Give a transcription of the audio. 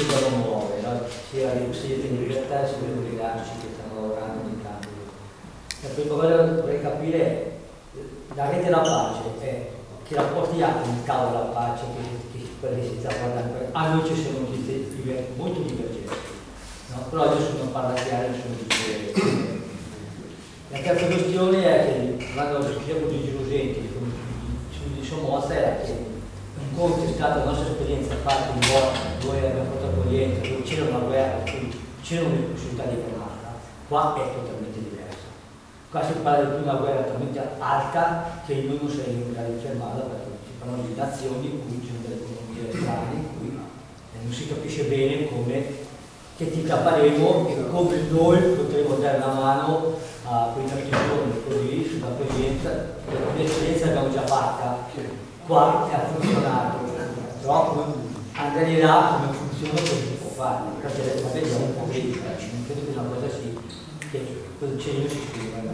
si devono muovere, no? Sia siete in libertà sia quelli oligarchici che stanno lavorando in cambio. La prima cosa che vorrei capire è la rete della pace, è che rapporti ha con il tavolo della pace, che quelli che si sta guardando. A noi ci sono notizie molto divergenti, no? Però adesso non parla chiaro, sono differenti. La terza questione è che quando discutiamo di Girosenti di Sommoza era che un conto è stata la nostra esperienza fatta in dove abbiamo fatto accoglienza, dove c'era una guerra, c'era una possibilità di fermata, qua è totalmente diversa. Qua si parla di una guerra talmente alta che noi non saremo in grado di fermarla, perché si parla di nazioni in cui ci sono delle economie strane, in cui non si capisce bene come che tita faremo e come noi potremo dare una mano a quei 30 giorni così sull'accoglienza, perché l'esperienza l'abbiamo già fatta, qua ha funzionato, però andare là come funziona, come si può fare, perché la vediamo un po' bene, non credo che una cosa sì, che cosa c'è io si scrive.